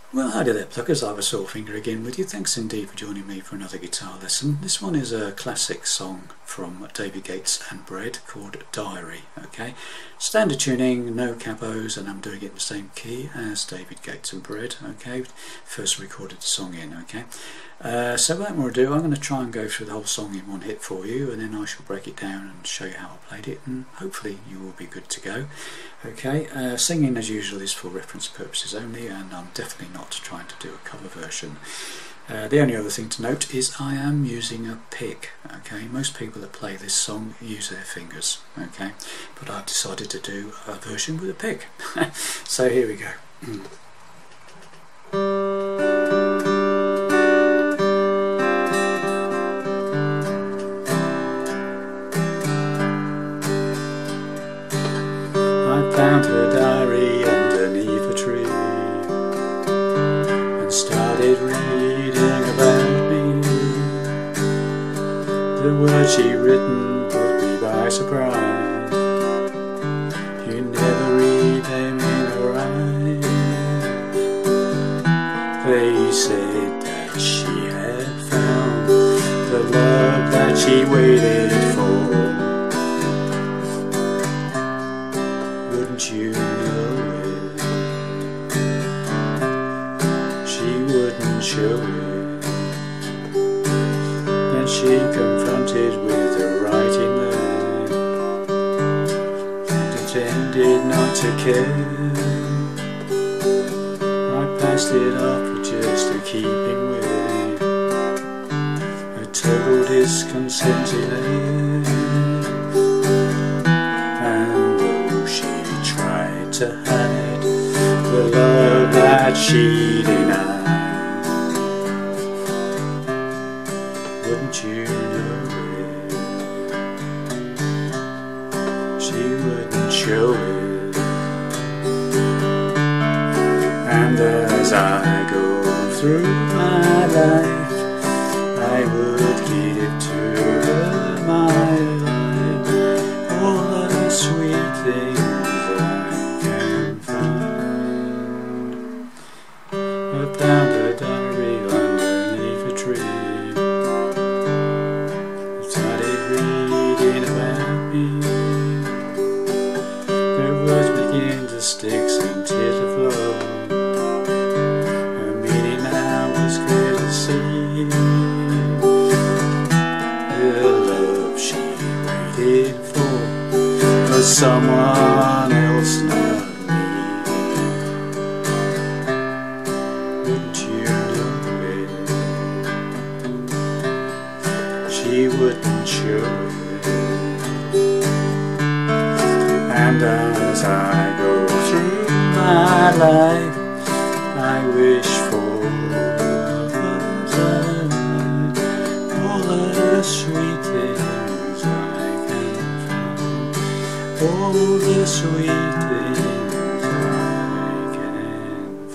Well, hi there, pluckers. Ivor Soulfinger again with you. Thanks indeed for joining me for another guitar lesson. This one is a classic song from David Gates and Bread called Diary. Okay, standard tuning, no capos, and I'm doing it in the same key as David Gates and Bread. Okay, first recorded the song in. Okay, so what I'm going to do, I'm going to try and go through the whole song in one hit for you, and then I shall break it down and show you how I played it, and hopefully you will be good to go. Okay, singing as usual is for reference purposes only, and I'm definitely not trying to do a cover version. The only other thing to note is I am using a pick. Okay, most people that play this song use their fingers. Okay, but I've decided to do a version with a pick. So here we go. I found her diary underneath a tree and started reading about me. The words she'd written put me by surprise. You never read them in her eyes. They said that she had found the love that she waited for. Wouldn't you know it? She wouldn't show it. Then she confronted with the writing there, pretended not to care. I passed it off just to keep him with a total discontented air. And though she tried to hide the love that she denied, wouldn't you know it? She wouldn't show it. And as I go through my life, I would give to her my life, all the sweet things I can find. I found a diary underneath a tree, started reading about me. The words began to stick, some tears to flow. Her meaning now was clear to see. The love she waited for someone else, not me. Wouldn't you know it? She wouldn't show it. And as I go through my life, I wish for all the sweet things I can find, all the sweet things I can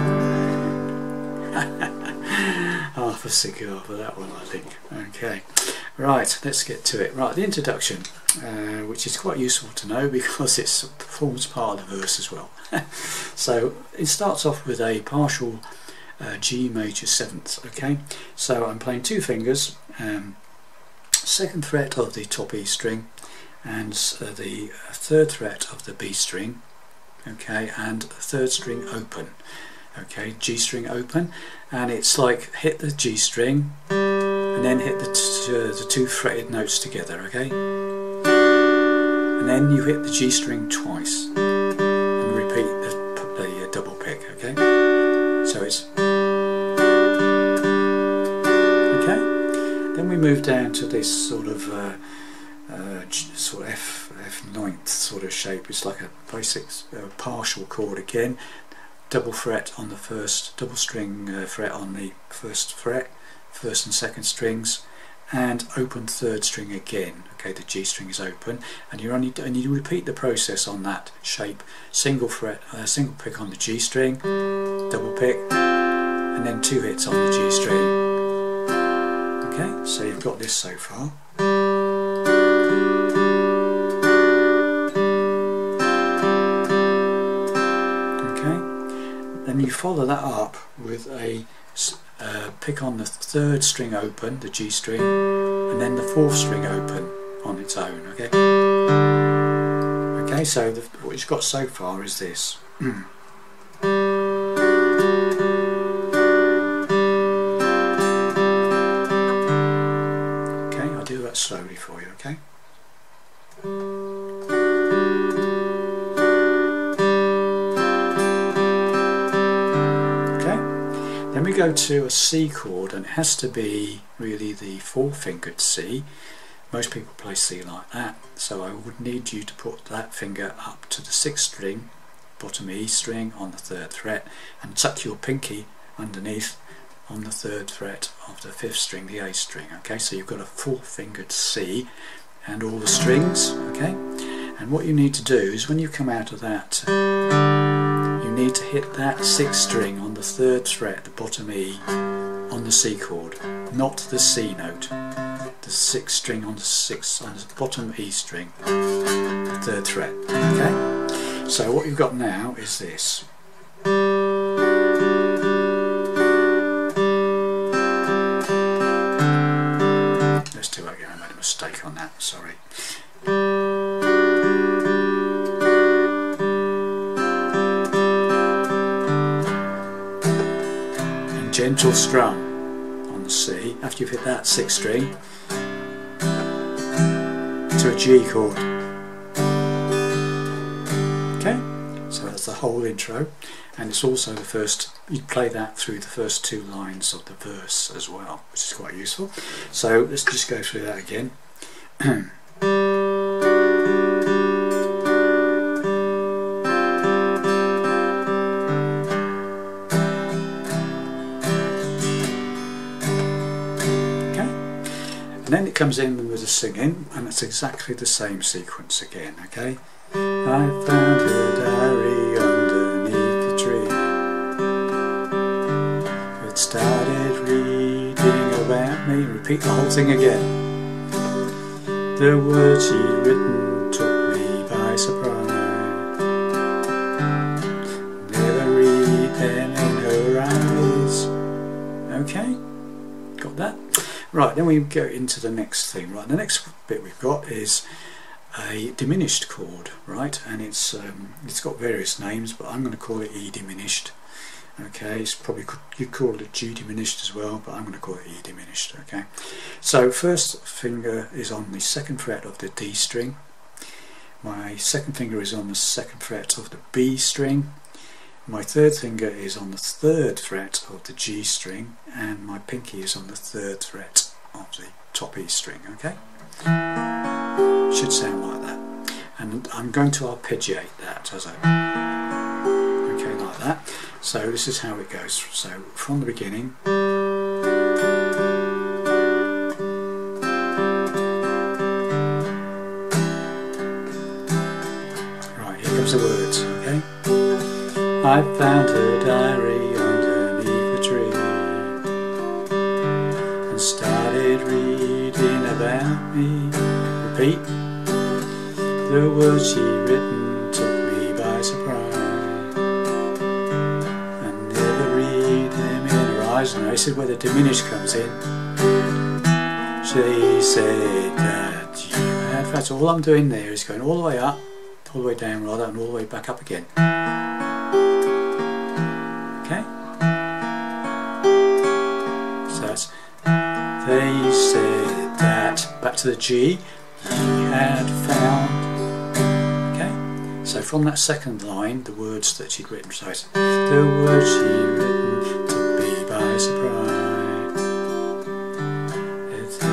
find. Half a cigar for that one, I think. Okay, right, let's get to it. Right, the introduction, which is quite useful to know because it forms part of the verse as well. So it starts off with a partial G major 7th. Okay, so I'm playing two fingers, 2nd fret of the top E string and the 3rd fret of the B string. Okay, and 3rd string open. Okay, G string open, and it's like hit the G string and then hit the two fretted notes together. Okay, and then you hit the G string twice and repeat the double pick. Okay, so it's okay. Then we move down to this sort of F9th sort of shape. It's like a basic partial chord again. Double fret on the first, double string fret on the first fret, 1st and 2nd strings, and open 3rd string again. Okay, the G string is open, and you repeat the process on that shape. Single fret, single pick on the G string, double pick, and then 2 hits on the G string. Okay, so you've got this so far. Then you follow that up with a pick on the 3rd string open, the G string, and then the 4th string open on its own. Okay. Okay. So what you've got so far is this. Okay. I'll do that slowly for you. Okay. Then we go to a C chord, and it has to be really the 4-fingered C. Most people play C like that, so I would need you to put that finger up to the 6th string, bottom E string on the 3rd fret, and tuck your pinky underneath on the 3rd fret of the 5th string, the A string. Okay, so you've got a 4-fingered C and all the strings. Okay, and what you need to do is when you come out of that, you need to hit that 6th string on the 3rd fret, the bottom E, on the C chord, not the C note. The 6th string on the 6th, on the bottom E string, the 3rd fret. Okay. So what you've got now is this. Let's do it again. I made a mistake on that. Sorry. Gentle strum on the C after you've hit that 6th string to a G chord. Okay, so that's the whole intro, and it's also the first, you play that through the first 2 lines of the verse as well, which is quite useful. So let's just go through that again. And then it comes in with the singing, and it's exactly the same sequence again. Okay, I found her diary underneath the tree. It started reading about me. Repeat the whole thing again. The words she'd written took me by surprise. Never read them in her eyes. Okay, got that? Right, then we go into the next thing. Right, the next bit we've got is a diminished chord, right? And it's got various names, but I'm going to call it E diminished. Okay, it's probably, you call it G diminished as well, but I'm going to call it E diminished. Okay, so first finger is on the 2nd fret of the D string. My 2nd finger is on the 2nd fret of the B string. My 3rd finger is on the 3rd fret of the G string, and my pinky is on the 3rd fret of the top E string. Okay, should sound like that, and I'm going to arpeggiate that as I like that. So this is how it goes. So from the beginning. Right, here comes the words. Okay. I found her diary underneath a tree and started reading about me. Repeat. The words she'd written took me by surprise, and never read them in her eyes. And this is where the diminished comes in. She said that you had. That's all I'm doing there is going all the way up, all the way down rather, and all the way back up again. Okay, so that's, they said that, back to the G, he had found. Okay, so from that 2nd line, the words that she'd written, so it's, the words she'd written took me by surprise. It's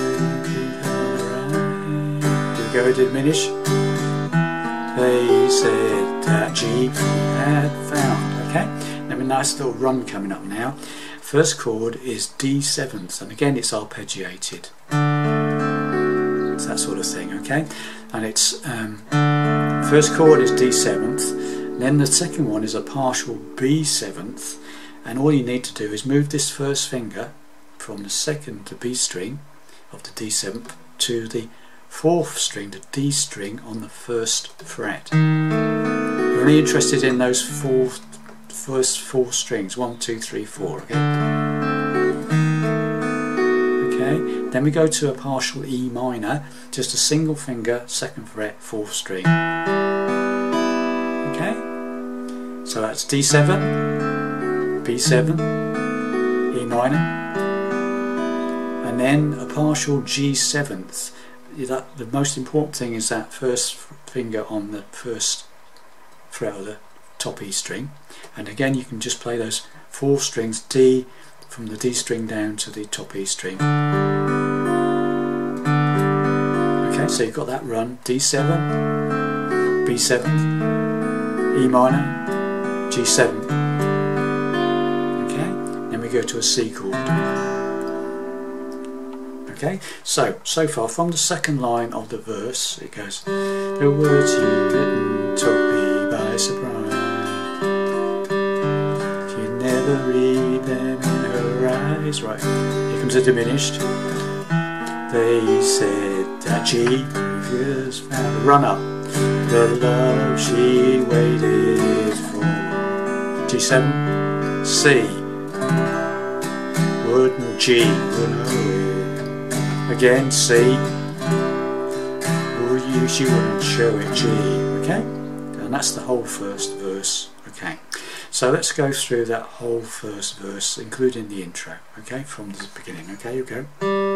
here we go, diminish. They said that G had found. Okay. A nice little run coming up now. First chord is D7th, and again it's arpeggiated. It's that sort of thing, okay? And it's first chord is D7th, then the second one is a partial B7th, and all you need to do is move this first finger from the 2nd, the B string of the D7th, to the 4th string, the D string on the 1st fret. You're only interested in those 4 first 4 strings, 1, 2, 3, 4. Okay. Okay. Then we go to a partial E minor, just a single finger, 2nd fret, 4th string. Okay. So that's D7, B7, E minor. And then a partial G7th. The most important thing is that first finger on the first fret of the top E string, and again you can just play those 4 strings D from the D string down to the top E string. Okay, so you've got that run: D7, B7, E minor, G7. Okay, then we go to a C chord. Okay, so far from the second line of the verse it goes, the words you've written took me by surprise, you never read them in her eyes. Right, here comes a diminished. They said that she just found a run up, the love she waited for. G7, C, wouldn't G, again C, she wouldn't show it, G. Okay, and that's the whole first verse. Okay, so let's go through that whole first verse, including the intro. Okay, from the beginning. Okay, you go.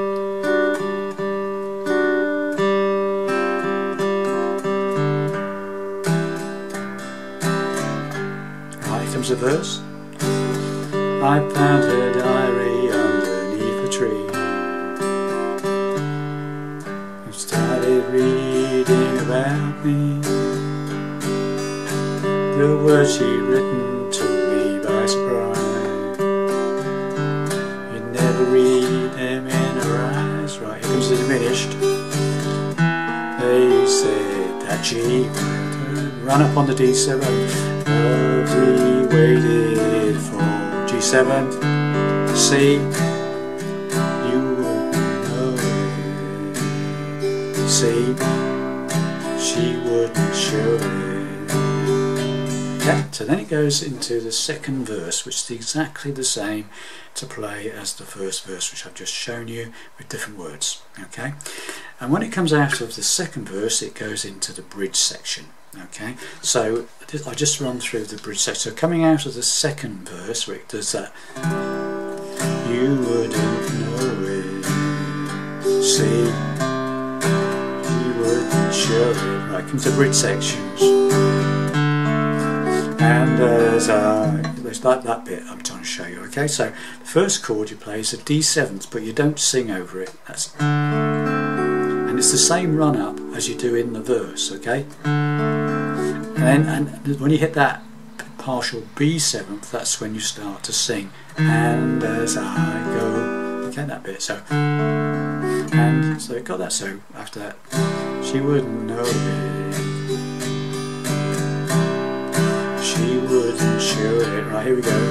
Right, here comes the verse. I found her diary underneath a tree. Started reading about me. The words she'd written took me by surprise. You never read them in her eyes. Right, here comes the diminished. They said that she would run up on the D7. Love we waited for. G7, C. See, she wouldn't show it. Okay, so then it goes into the second verse, which is exactly the same to play as the first verse, which I've just shown you, with different words. Okay, and when it comes out of the second verse, it goes into the bridge section. Okay, so I just run through the bridge section. So coming out of the second verse, where it does that, you wouldn't know it. See, show it. Right, comes the bridge sections, and it's like that bit I'm trying to show you. Okay, so the first chord you play is a D7th, but you don't sing over it. And it's the same run up as you do in the verse. Okay, and when you hit that partial B7th, that's when you start to sing. And as I go, okay, that bit. So, and so it got that. So after that, she wouldn't know it. She wouldn't show it. Right, here we go.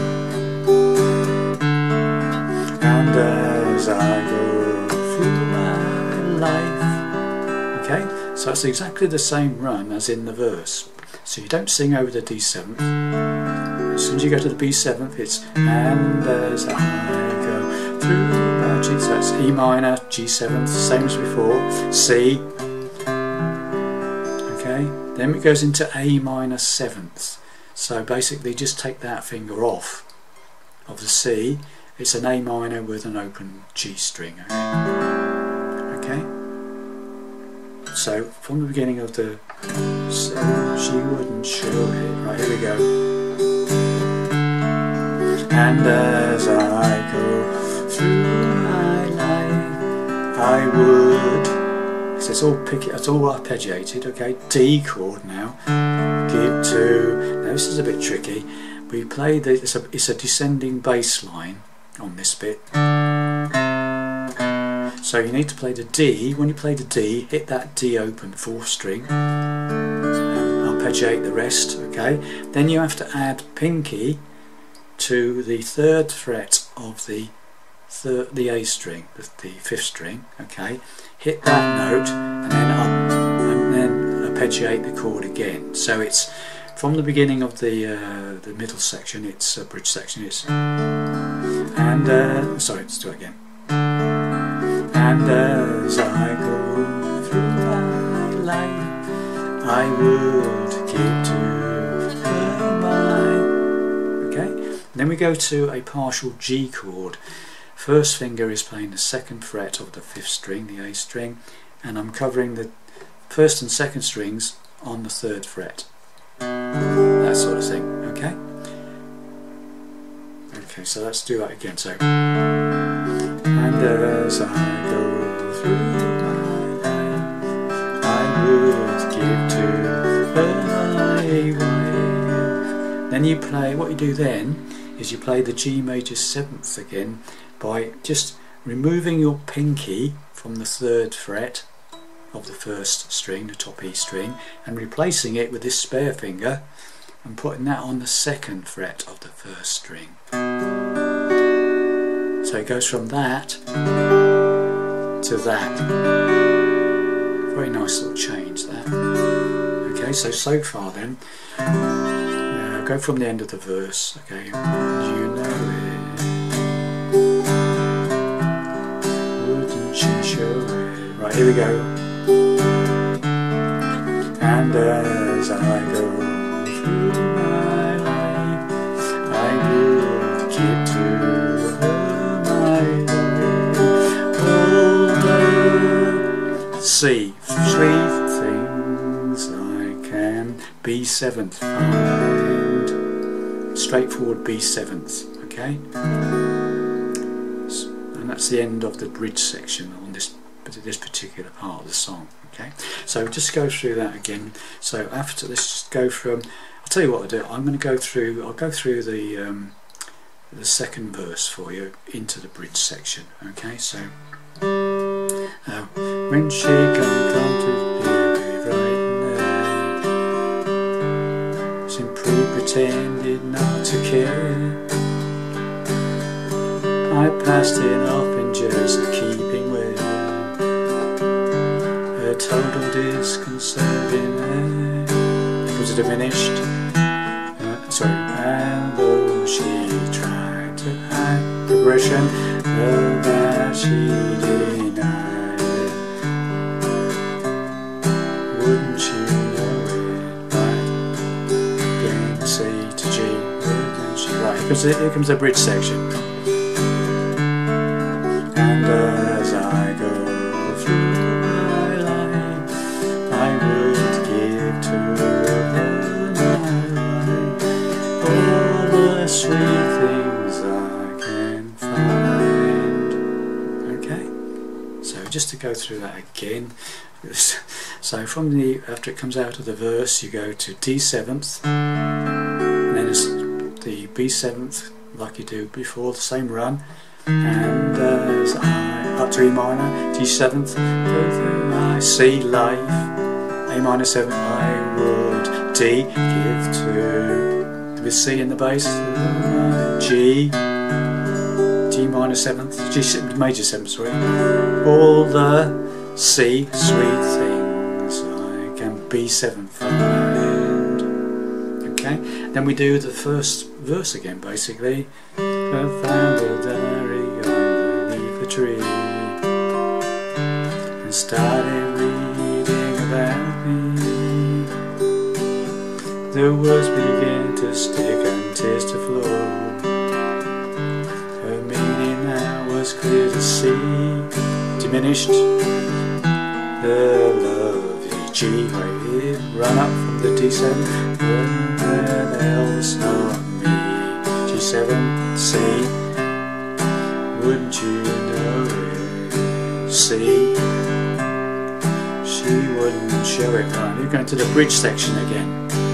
And as I go through my life. Okay, so it's exactly the same run as in the verse. So you don't sing over the D7th. As soon as you go to the B7th, it's and as I go through my G. So it's E minor, G7th, same as before. C. Okay, then it goes into A minor 7th. So basically just take that finger off of the C. It's an A minor with an open G string. Okay, so from the beginning of the, so she wouldn't show it. Right, here we go. And as I go through my life, I would. So it's all arpeggiated. Okay, D chord now. Give to. Now this is a bit tricky. We play the. It's a descending bass line on this bit. So you need to play the D. When you play the D, hit that D open 4th string. And arpeggiate the rest. Okay. Then you have to add pinky to the 3rd fret of the A string, the 5th string. Okay. Hit that note and then arpeggiate the chord again. So it's from the beginning of the middle section, it's a bridge section. It's and sorry, let's do it again. And as I go through my life, I would give to her mine. Okay. Then we go to a partial G chord. First finger is playing the 2nd fret of the 5th string, the A string, and I'm covering the 1st and 2nd strings on the 3rd fret. That sort of thing, okay? Okay, so let's do that again. So, and as I go through my life, I would give to her my wife. Then you play, what you do then is you play the G major 7th again by just removing your pinky from the 3rd fret of the 1st string, the top E string, and replacing it with this spare finger and putting that on the 2nd fret of the 1st string. So it goes from that to that. Very nice little change that. Okay, so far then, go from the end of the verse, okay, you know it, wouldn't you show it. Right, here we go. And as I go through my life, I would give to her my wife. C, 3 things I can, B7th find, straightforward B7th, okay? And that's the end of the bridge section on this particular part of the song. Okay, so just go through that again. So after, let's just go from, I'll tell you what I'll do, I'll go through the 2nd verse for you into the bridge section. Okay, so when she come to be right now, simply pretended not to care, I passed it off in just keeping with total disconcerting, it was diminished, and though she tried to hide progression, that she denied it. Wouldn't you know it, right? Going C to G, wouldn't you? Right, here comes the bridge section. And as I go through sweet things I can find. Okay, so just to go through that again, so from the, after it comes out of the verse, you go to D7th, and then it's the B7th like you do before, the same run, and as I, up to E minor, G7th, go through my C life, A minor 7, I would D, give to, with C in the bass, G, G minor 7th, G major 7th, sorry, all the C, sweet things I can B7 find. Okay, then we do the first verse again, basically. I found a diary underneath a tree and started reading about me. The words began to stick and tears to flow. Her meaning now was clear to see. Diminished the lovely G, right, run up from the D7. Where else not me? G7, C. Wouldn't you know it? C. She wouldn't show it. Right, you're going to the bridge section again.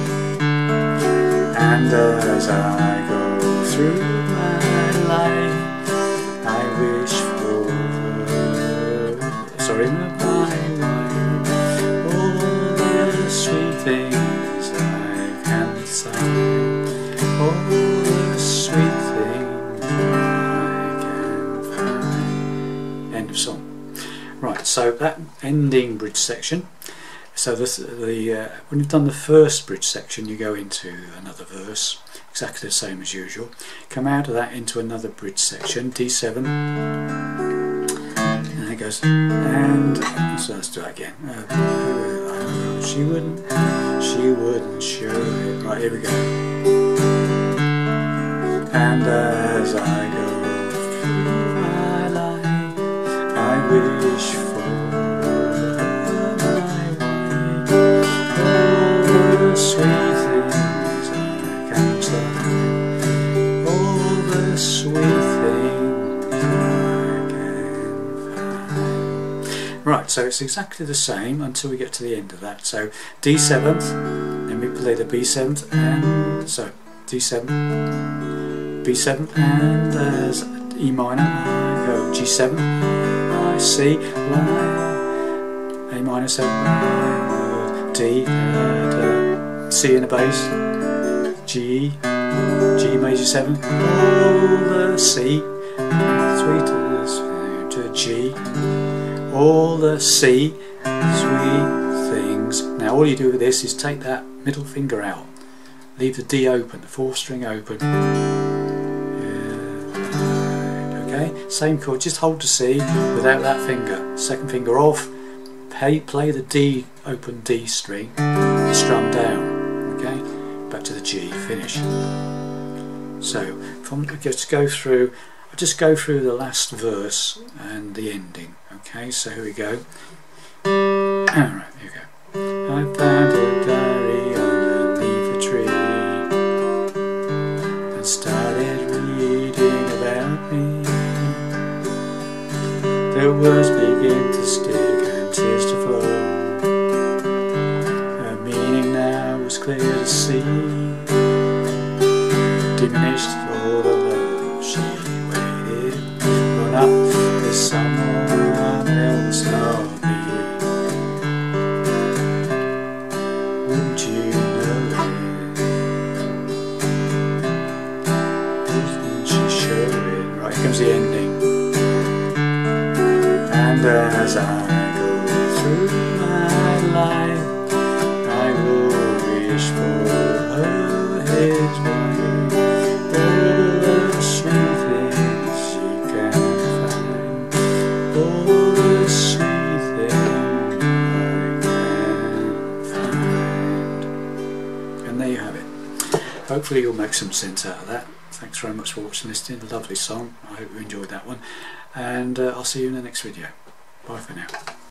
And as I go through my life, I wish for my wife, all the sweet things I can sign, all the sweet things I can find. End of song. Right, so that ending bridge section. So when you've done the first bridge section, you go into another verse, exactly the same as usual. Come out of that into another bridge section, D7, and it goes, and so let's do that again. She wouldn't show it. Right, here we go. And as I go through my life, I wish for sweet things I can find, all the sweet things I can find. Right, so it's exactly the same until we get to the end of that. So D7th, then we play the B7th, and so D7, B7, and there's E minor, I go G7, I C, A minor 7, D, C in the bass, G, G major 7, all the C, sweet to G, all the C, sweet things. Now all you do with this is take that middle finger out, leave the D open, the 4th string open, okay, same chord, just hold the C without that finger, 2nd finger off, play the D, open D string, strum down. Okay, back to the G, finish. So from just go through, I'll just go through the last verse and the ending. Okay, so here we go. Alright, here we go. I found a diary underneath a tree and started reading about me. The words begin to stick and tears to flow. Clear to see, diminished all the love she waited, run up with someone else, not me. Wouldn't you know it? Wouldn't she show it? Right, here comes the ending. And as I go through my life, I will wish for her his wife, all the sweet things she can find, all the sweet things I can find. And there you have it. Hopefully you'll make some sense out of that. Thanks very much for watching this. It's a lovely song. I hope you enjoyed that one, and I'll see you in the next video. Bye for now.